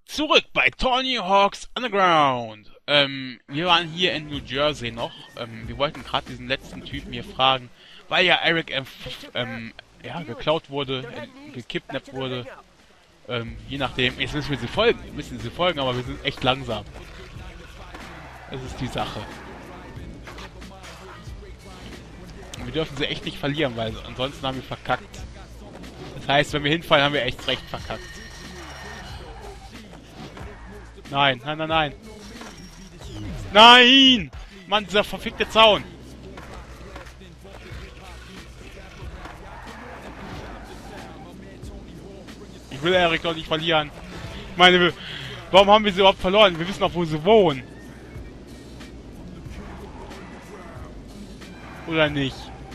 Zurück bei Tony Hawk's Underground. Wir waren hier in New Jersey noch. Wir wollten gerade diesen letzten Typen hier fragen, weil ja Eric ja, geklaut wurde, gekidnappt wurde. Je nachdem. Jetzt müssen wir sie folgen. Wir müssen sie folgen, aber wir sind echt langsam. Das ist die Sache. Und wir dürfen sie echt nicht verlieren, weil ansonsten haben wir verkackt. Das heißt, wenn wir hinfallen, haben wir echt recht verkackt. Nein, nein, nein, nein. Nein! Mann, dieser verfickte Zaun. Ich will Eric doch nicht verlieren. Ich meine, warum haben wir sie überhaupt verloren? Wir wissen doch, wo sie wohnen. Oder nicht?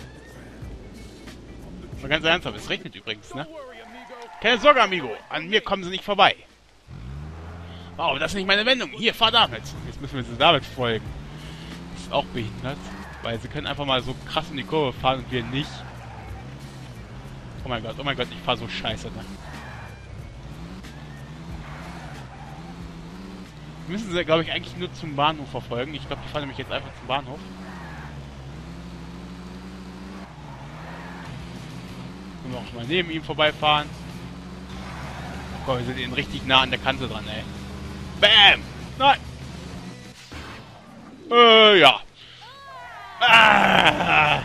Mal ganz ernsthaft, es regnet übrigens, ne? Keine Sorge, Amigo. An mir kommen sie nicht vorbei. Wow, das ist nicht meine Wendung. Hier, fahr damit. Jetzt müssen wir sie damit folgen. Das ist auch behindert. Weil sie können einfach mal so krass in die Kurve fahren und wir nicht. Oh mein Gott, ich fahr so scheiße, ne? Wir müssen sie, glaube ich, eigentlich nur zum Bahnhof verfolgen. Ich glaube, die fahren nämlich jetzt einfach zum Bahnhof. Und noch mal neben ihm vorbeifahren. Oh Gott, wir sind eben richtig nah an der Kante dran, ey. Bam! Nein! Ja. Ah!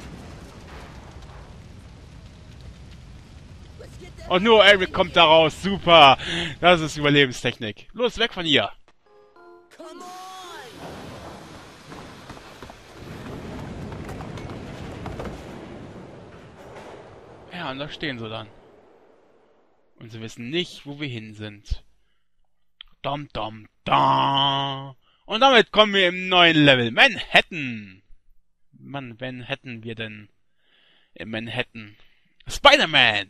Und nur Eric kommt da raus. Super! Das ist Überlebenstechnik. Los, weg von hier! Ja, und da stehen sie dann. Und sie wissen nicht, wo wir hin sind. Dum dum da. Und damit kommen wir im neuen Level. Manhattan. Mann, wen hätten wir in Manhattan? Spider-Man.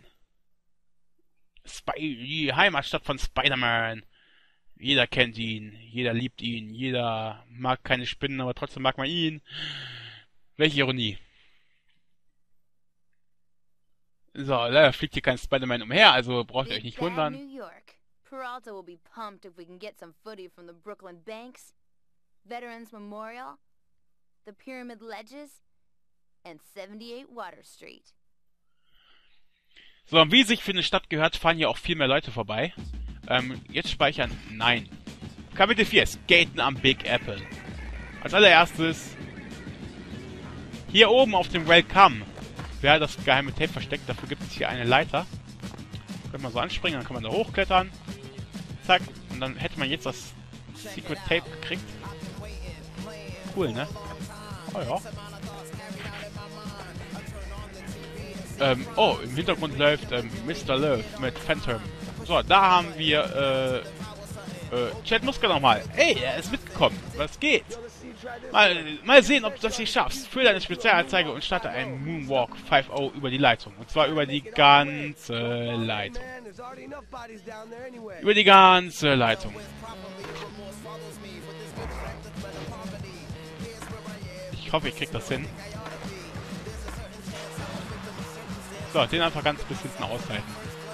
Die Heimatstadt von Spider-Man. Jeder kennt ihn. Jeder liebt ihn. Jeder mag keine Spinnen, aber trotzdem mag man ihn. Welche Ironie. So, leider fliegt hier kein Spider-Man umher, also braucht ihr euch nicht wundern. Peralta will be pumped if we can get some footy from the Brooklyn Banks, Veterans Memorial, the Pyramid Ledges, and 78 Water Street. So, und wie sich für eine Stadt gehört, fahren hier auch viel mehr Leute vorbei. Jetzt speichern. Nein. Kapitel 4. Skaten am Big Apple. Als allererstes hier oben auf dem Welcome wäre das geheime Tape versteckt. Dafür gibt es hier eine Leiter. Können wir so anspringen, dann kann man da hochklettern. Zack. Und dann hätte man jetzt das Secret Tape gekriegt. Cool, ne? Oh ja. Oh, im Hintergrund läuft Mr. Love mit Phantom. So, da haben wir Chad Muska nochmal. Ey, er ist mitgekommen. Was geht? Mal sehen, ob du das hier schaffst. Fülle deine Spezialanzeige und starte einen Moonwalk 5.0 über die Leitung. Und zwar über die ganze Leitung. Über die ganze Leitung. Ich hoffe, ich krieg das hin. So, den einfach ganz bis hinten aushalten.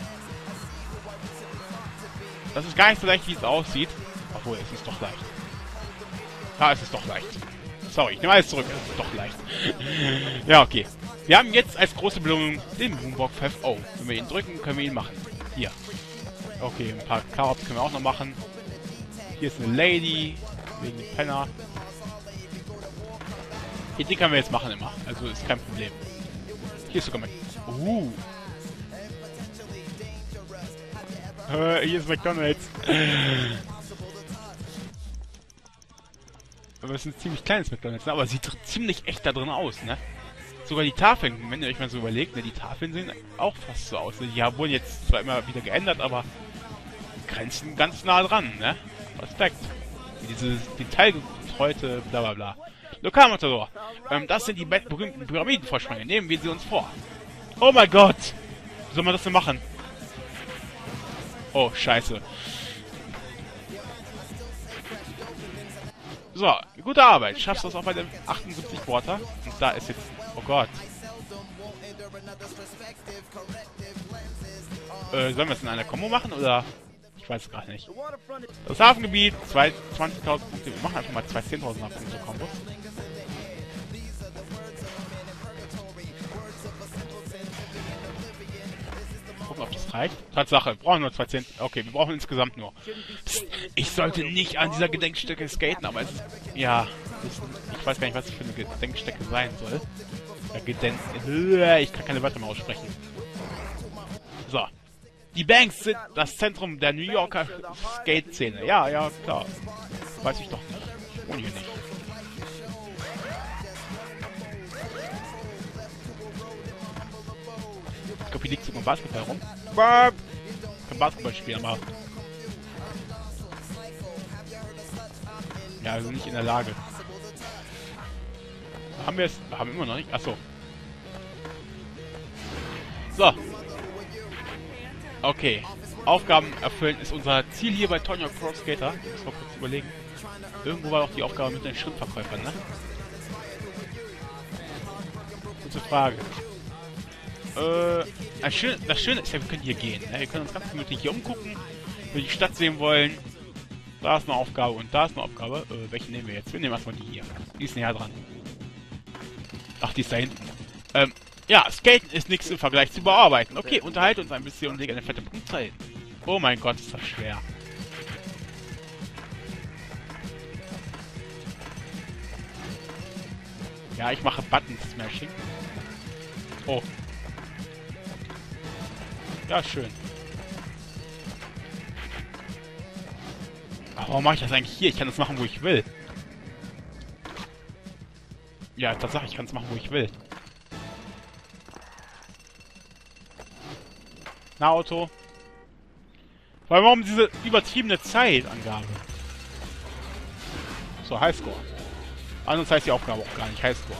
Das ist gar nicht so leicht, wie es aussieht. Obwohl, es ist doch leicht. Ja, es ist doch leicht. Sorry, ich nehme alles zurück. Es ist doch leicht. Ja, okay. Wir haben jetzt als große Belohnung den Moonwalk 5.0. Wenn wir ihn drücken, können wir ihn machen. Hier. Okay, ein paar Karots können wir auch noch machen. Hier ist eine Lady. Wegen dem Penner. Die können wir jetzt machen immer. Also ist kein Problem. Hier ist sogar mein... Hier ist McDonald's. Aber es ist ein ziemlich kleines McDonald's, ne? Aber es sieht ziemlich echt da drin aus, ne? Sogar die Tafeln, wenn ihr euch mal so überlegt, ne? Die Tafeln sehen auch fast so aus. Ne? Die wurden jetzt zwar immer wieder geändert, aber grenzen ganz nah dran, ne? Respekt. Diese detailgetreute blablabla. Lokalmatador. Das sind die berühmten Pyramidenvorsprünge. Nehmen wir sie uns vor. Oh mein Gott! Wie soll man das denn machen? Oh, scheiße. So, gute Arbeit. Schaffst du das auch bei dem 78 Water? Und da ist jetzt... Oh Gott. Sollen wir es in einer Kombo machen, oder... Ich weiß es gerade nicht. Das Hafengebiet, 20.000 Punkte. Wir machen einfach mal 2 10.000er Punkte Kombos. Gucken, ob das reicht. Tatsache, wir brauchen nur 2 10. Okay, wir brauchen insgesamt nur. Psst, ich sollte nicht an dieser Gedenkstätte skaten, aber es ist, ja, ich weiß gar nicht, was das für eine Gedenkstätte sein soll. Ich kann keine Wörter mehr aussprechen. So. Die Banks sind das Zentrum der New Yorker Skate-Szene. Ja, ja, klar. Weiß ich doch nicht. Ich wohne hier nicht. Ich glaube, hier liegt sogar ein Basketball rum. Ich kann Basketball spielen, aber... Ja, wir sind nicht in der Lage. Haben wir es? Haben wir immer noch nicht? Achso. So. Okay. Aufgaben erfüllen ist unser Ziel hier bei Tony Hawk Pro Skater. Ich muss mal kurz überlegen. Irgendwo war doch die Aufgabe mit den Schrittverkäufern, ne? Gute Frage. Das Schöne ist ja, wir können hier gehen. Ne? Wir können uns ganz gemütlich hier umgucken. Wenn wir die Stadt sehen wollen. Da ist eine Aufgabe und da ist eine Aufgabe. Welche nehmen wir jetzt? Wir nehmen erstmal die hier. Die ist näher dran. Ach, die ist da hinten. Ja, Skaten ist nichts im Vergleich zu Bearbeiten. Okay, unterhalte uns ein bisschen und lege eine fette Punktzahl hin. Oh mein Gott, ist das schwer. Ja, ich mache Button-Smashing. Oh. Ja, schön. Aber warum mache ich das eigentlich hier? Ich kann das machen, wo ich will. Ja, Tatsache, ich kann es machen, wo ich will. Na, Auto. Warum diese übertriebene Zeitangabe? So, Highscore. Anders heißt die Aufgabe auch gar nicht. Highscore.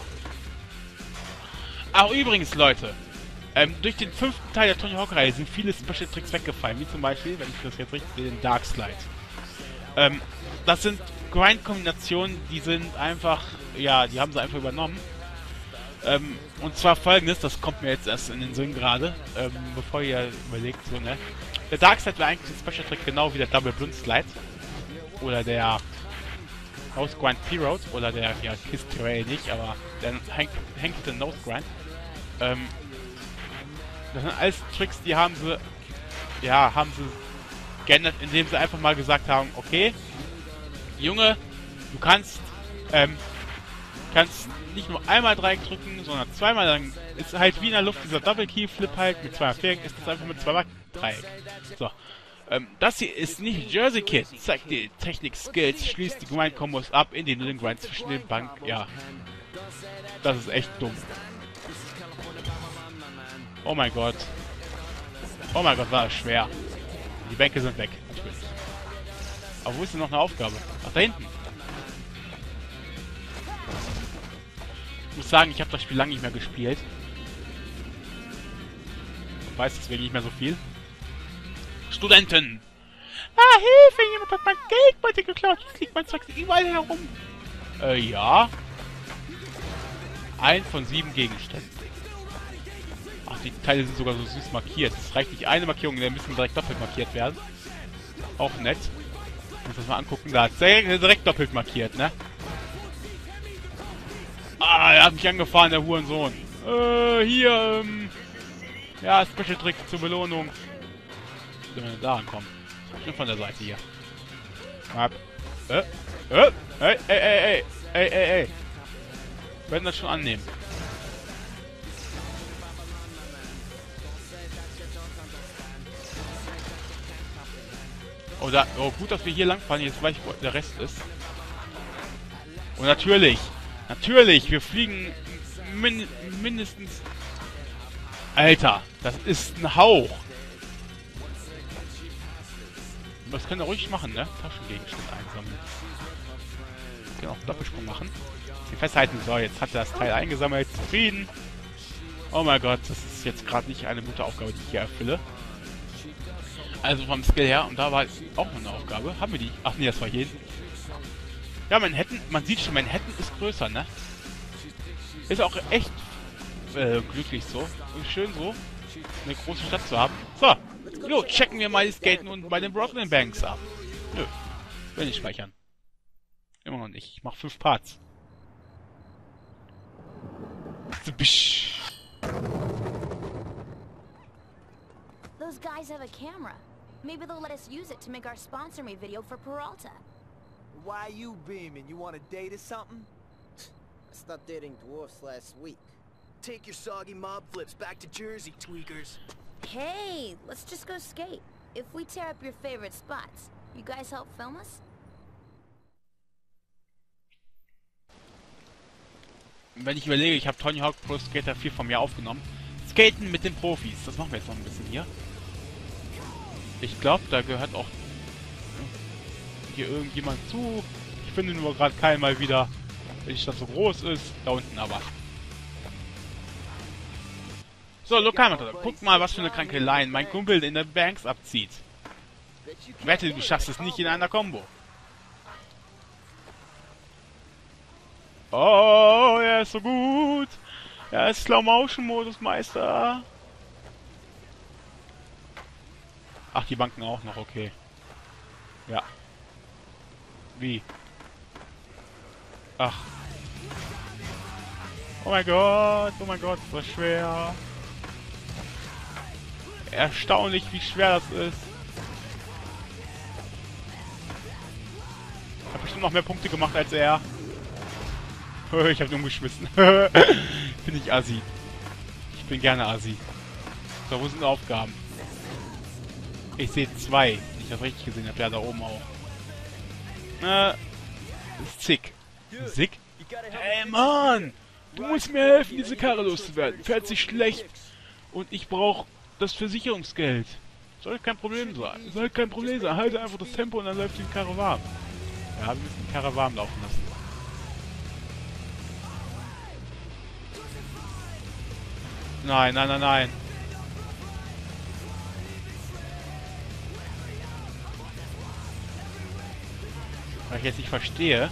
Ach, übrigens, Leute. Durch den 5. Teil der Tony Hawk-Reihe sind viele Special Tricks weggefallen. Wie zum Beispiel, wenn ich das jetzt richtig sehe, den Dark Slide. Das sind Grind-Kombinationen, die sind einfach... Ja, die haben sie einfach übernommen. Und zwar folgendes, das kommt mir jetzt erst in den Sinn gerade, bevor ihr überlegt, so, ne? Der Dark Slide wäre eigentlich ein Special Trick, genau wie der Double Blunt Slide. Oder der Nose Grind P-Road, oder der, ja, Kiss Trail nicht, aber der Hank Nose Grind. Das sind alles Tricks, die haben sie geändert, indem sie einfach mal gesagt haben, okay, Junge, du kannst nicht nur einmal Dreieck drücken, sondern zweimal, dann ist halt wie in der Luft dieser Double Key Flip halt mit zweimal Viereck, ist das einfach mit zweimal Dreieck. So. Das hier ist nicht Jersey Kid. Zeigt die Technik-Skills, schließt die Grind-Kombos ab, in den den Grind zwischen den Bank. Ja. Das ist echt dumm. Oh mein Gott. Oh mein Gott, war das schwer. Die Bänke sind weg, natürlich. Aber wo ist denn noch eine Aufgabe? Ach, da hinten. Ich muss sagen, ich habe das Spiel lange nicht mehr gespielt. Ich weiß deswegen nicht mehr so viel. Studenten! Ah, Hilfe! Jemand hat mein Geldbeutel geklaut! Jetzt liegt mein Zeug überall herum! Ja. 1 von 7 Gegenständen. Ach, die Teile sind sogar so süß markiert. Es reicht nicht eine Markierung, die müssen direkt doppelt markiert werden. Auch nett. Ich muss das mal angucken. Da hat direkt doppelt markiert, ne? Ah, er hat mich angefahren, der Hurensohn. Hier, ja, Special Trick zur Belohnung. Wenn wir da ankommen. Schon von der Seite hier. Ey. Wir werden das schon annehmen. Oh, gut, dass wir hier langfahren. Jetzt weiß ich, wo der Rest ist. Und natürlich, wir fliegen mindestens... Alter, das ist ein Hauch. Das können wir ruhig machen, ne? Taschengegenstände einsammeln. Wir können auch Doppelsprung machen. Sie festhalten. So, jetzt hat er das Teil eingesammelt. Zufrieden. Oh mein Gott, das ist jetzt gerade nicht eine gute Aufgabe, die ich hier erfülle. Also vom Skill her. Und da war jetzt auch noch eine Aufgabe. Haben wir die? Ach nee, das war hier. Ja, Manhattan. Man sieht schon, Manhattan ist größer, ne? Ist auch echt glücklich so. Und schön so, eine große Stadt zu haben. So, Jo, checken wir mal die Skaten und bei den Brooklyn Banks ab. Nö, will nicht speichern. Immer noch nicht. Ich mach 5 Parts. Bisch. Those guys have a camera. Maybe they'll let us use it to make our sponsor me video for Peralta. Why you beaming? You want a date or something? I stopped dating dwarfs last week. Take your soggy mob flips back to Jersey, tweakers. Hey, let's just go skate. If we tear up your favorite spots, you guys help film us? Wenn ich überlege, ich habe Tony Hawk Pro Skater 4 von mir aufgenommen. Skaten mit den Profis. Das machen wir jetzt noch ein bisschen hier. Ich glaube, da gehört auch hier irgendjemand zu. Ich finde nur gerade keinen mal wieder, wenn die Stadt so groß ist. Da unten aber. So, Lokalmatador, guck mal, was für eine kranke Line mein Kumpel in der Banks abzieht. Wette, du schaffst es nicht in einer Combo. Oh, er ist so gut. Er ist Slow-Motion-Modus, Meister. Ach, die Banken auch noch, okay. Ja. Wie? Ach. Oh mein Gott, das war schwer. Erstaunlich, wie schwer das ist. Ich habe bestimmt noch mehr Punkte gemacht als er. Ich habe ihn umgeschmissen. Bin ich assi. Ich bin gerne assi. So, wo sind Aufgaben? Ich sehe 2. Ich das richtig gesehen habe. Ja, da oben auch. Ist zick. Sick? Hey, Mann! Du musst mir helfen, diese Karre loszuwerden. Fährt sich schlecht. Und ich brauche das Versicherungsgeld. Soll kein Problem sein. Soll kein Problem sein. Halte einfach das Tempo und dann läuft die Karre warm. Ja, wir müssen die Karre warm laufen lassen. Nein, nein, nein, nein. Was ich jetzt nicht verstehe.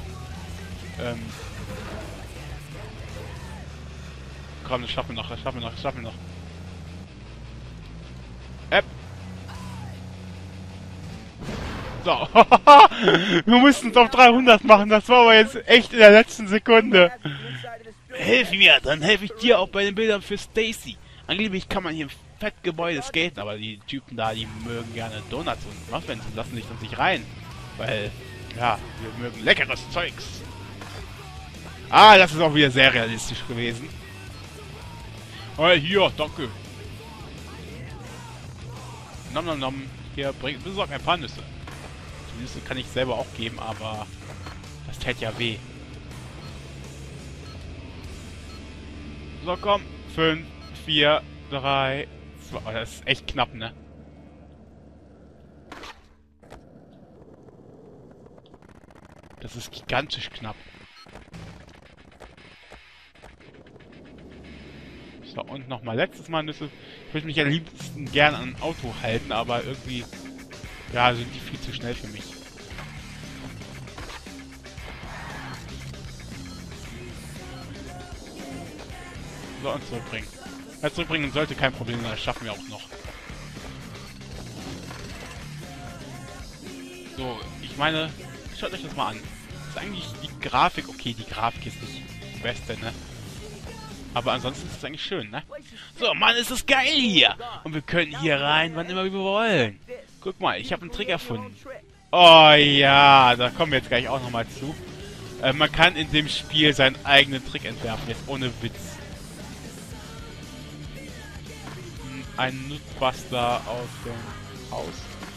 Komm, das schaffen wir noch, das schaffen wir noch, das schaffen wir noch. So. Wir mussten es auf 300 machen, das war aber jetzt echt in der letzten Sekunde. Hilf mir, dann helfe ich dir auch bei den Bildern für Stacy. Angeblich kann man hier im Fettgebäude skaten, aber die Typen da, die mögen gerne Donuts und Muffins und lassen sich dann nicht rein. Weil, ja, wir mögen leckeres Zeugs. Ah, das ist auch wieder sehr realistisch gewesen. Oh, hier, danke. Nom nom nom. Hier, besorg ein paar Nüsse. Die Nüsse kann ich selber auch geben, aber das täte ja weh. So, komm. 5, 4, 3, 2. Oh, das ist echt knapp, ne? Das ist gigantisch knapp. So, und nochmal letztes Mal Nüsse. Ich würde mich am liebsten gerne an ein Auto halten, aber irgendwie, ja, sind die viel zu schnell für mich. So, und zurückbringen. Ja, zurückbringen sollte kein Problem sein, das schaffen wir auch noch. So, ich meine, schaut euch das mal an. Das ist eigentlich die Grafik, okay, die Grafik ist nicht die beste, ne? Aber ansonsten ist es eigentlich schön, ne? So, Mann, ist das geil hier! Und wir können hier rein, wann immer wir wollen. Guck mal, ich habe einen Trick erfunden. Oh ja, da kommen wir jetzt gleich auch nochmal zu. Man kann in dem Spiel seinen eigenen Trick entwerfen, jetzt ohne Witz. Ein Nutzbuster aus dem Haus.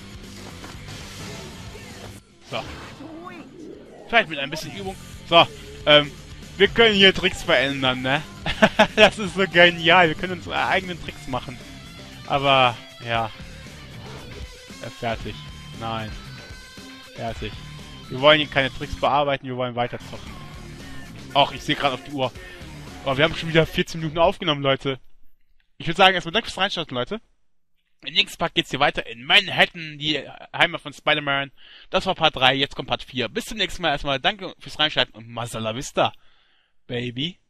So. Vielleicht mit ein bisschen Übung. So, wir können hier Tricks verändern, ne? Das ist so genial. Wir können unsere eigenen Tricks machen. Aber, ja. Fertig. Nein. Fertig. Wir wollen hier keine Tricks bearbeiten, wir wollen weiter zocken. Ach, ich sehe gerade auf die Uhr. Oh, wir haben schon wieder 14 Minuten aufgenommen, Leute. Ich würde sagen, erstmal danke fürs Reinschalten, Leute. Im nächsten Part geht's hier weiter in Manhattan, die Heimat von Spider-Man. Das war Part 3, jetzt kommt Part 4. Bis zum nächsten Mal erstmal. Danke fürs Reinschalten und Masala Vista, Baby.